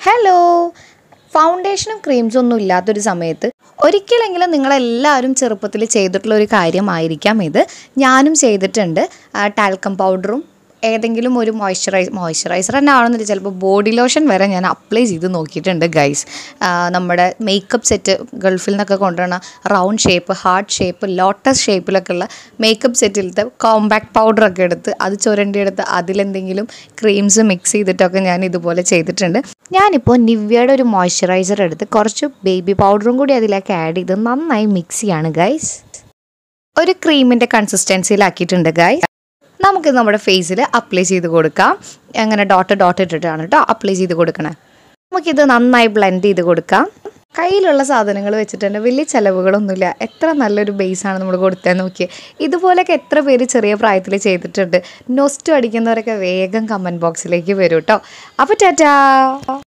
Hello, ഫൗണ്ടേഷനും ക്രീംസും ഒന്നും ഇല്ലാത്തൊരു സമയത്ത് ഒരിക്കലെങ്കിലും നിങ്ങളെല്ലാവരും ചെറുപ്പത്തിൽ ചെയ്തിട്ടുള്ള ഒരു കാര്യമായിരിക്കാം ഇത്. ഞാനും ചെയ്തിട്ടുണ്ട്. ടാൽക്കം പൗഡറും ഏതെങ്കിലും ഒരു മോയ്സ്ചറൈസർ തന്നെ ആണെന്നില്ല, ചിലപ്പോൾ ബോഡി ലോഷൻ വരെ ഞാൻ അപ്ലൈ ചെയ്ത് നോക്കിയിട്ടുണ്ട് ഗൈസ്. നമ്മുടെ മേക്കപ്പ് സെറ്റ് ഗൾഫിൽ നിന്നൊക്കെ കൊണ്ടുവന്ന round shape, heart shape, lotus ഷേപ്പിലൊക്കെ ഉള്ള മേക്കപ്പ് സെറ്റിലത്തെ കോമ്പാക്ട് പൗഡറൊക്കെ എടുത്ത് അത് ചുരണ്ടിയെടുത്ത് അതിലെന്തെങ്കിലും ക്രീംസ് മിക്സ് ചെയ്തിട്ടൊക്കെ ഞാൻ ഇതുപോലെ ചെയ്തിട്ടുണ്ട്. ഞാനിപ്പോൾ നിവ്യയുടെ ഒരു മോയ്സ്ചറൈസർ എടുത്ത് കുറച്ച് ബേബി പൗഡറും കൂടി അതിലേക്ക് ആഡ് ചെയ്ത് നന്നായി മിക്സ് ചെയ്യാണ് ഗൈസ്. ഒരു ക്രീമിൻ്റെ കൺസിസ്റ്റൻസിയിലാക്കിയിട്ടുണ്ട് ഗൈസ്. നമുക്കിത് നമ്മുടെ ഫേസിൽ അപ്ലൈ ചെയ്ത് കൊടുക്കാം. അങ്ങനെ ഡോട്ട് ഇട്ടിട്ടാണ് കേട്ടോ അപ്ലൈ ചെയ്ത് കൊടുക്കണേ. നമുക്കിത് നന്നായി ബ്ലെൻഡ് ചെയ്ത് കൊടുക്കാം. കയ്യിലുള്ള സാധനങ്ങൾ വെച്ചിട്ട് തന്നെ വലിയ ചിലവുകളൊന്നുമില്ല. എത്ര നല്ലൊരു ബേസാണ് നമ്മൾ കൊടുത്താൽ നോക്കിയേ. ഇതുപോലെയൊക്കെ എത്ര പേര് ചെറിയ പ്രായത്തിൽ ചെയ്തിട്ടുണ്ട്. നോസ്റ്റു അടിക്കുന്നവരൊക്കെ വേഗം കമൻറ്റ് ബോക്സിലേക്ക് വരും കേട്ടോ. അപ്പോൾ ടാറ്റാ.